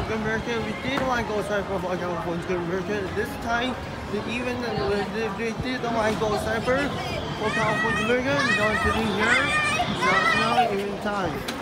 conversion. We did one goal cipher for California conversion. This time, they did one goal cipher for California conversion. Don't sitting here. Not now even time.